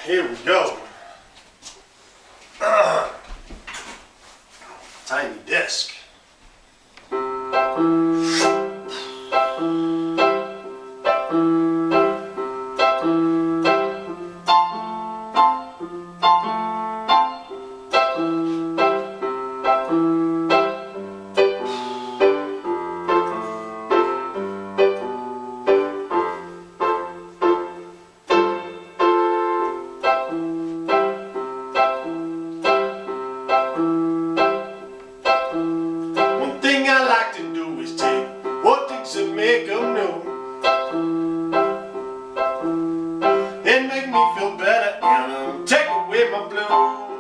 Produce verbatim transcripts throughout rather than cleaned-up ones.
Here we go. Uh, tiny desk. Make them new and make me feel better and take away my blues.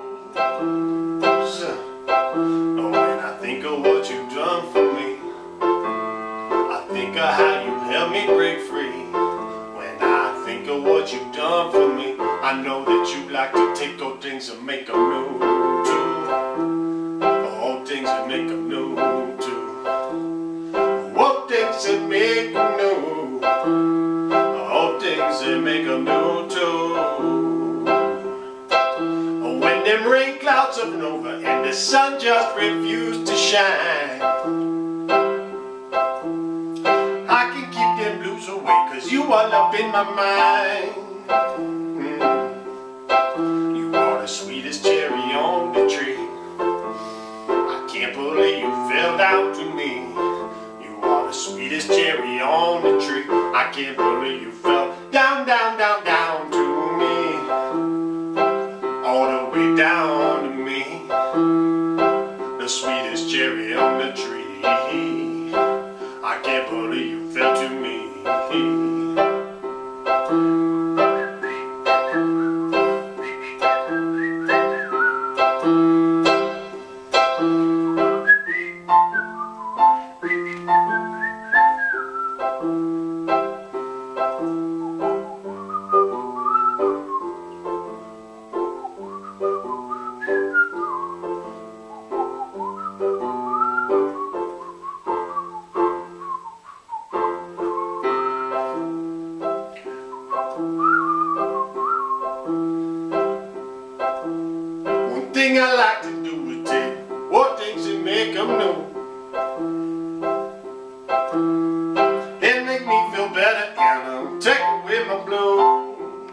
Oh, when I think of what you've done for me, I think of how you helped me break free. When I think of what you've done for me, I know that you like to take old things and make them new too. Old things and make them new too. Old things that make them new. Old things that make them new too. When them rain clouds up and over and the sun just refused to shine, I can keep them blues away, cause you all up in my mind. Mm. You are the sweetest cherry on the tree. I can't believe you fell down to me. The sweetest cherry on the tree. I can't believe you fell down, down, down, down to me. All the way down to me. The sweetest cherry on the tree. I can't believe you fell to me. Thing I like to do is take what things and make them new and make me feel better and um, take away my blues.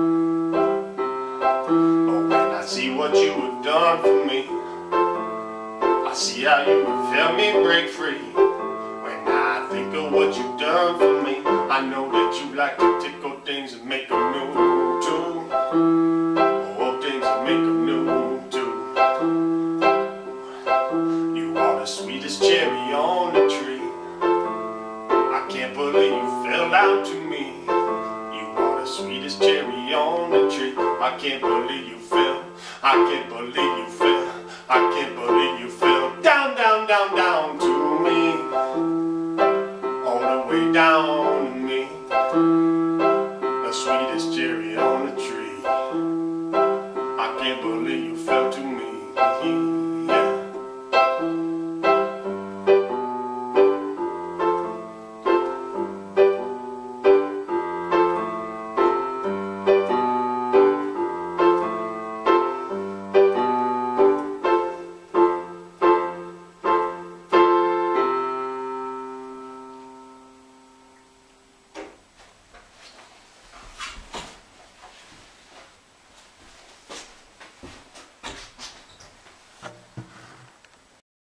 Oh, when I see what you have done for me, I see how you have helped me break free. When I think of what you've done for me, I know that you like to take old things and make them new too. Old things and make them new. Sweetest cherry on the tree. I can't believe you fell down to me. You are the sweetest cherry on the tree. I can't believe you fell. I can't believe you fell. I can't believe you fell down, down, down, down to me. All the way down to me.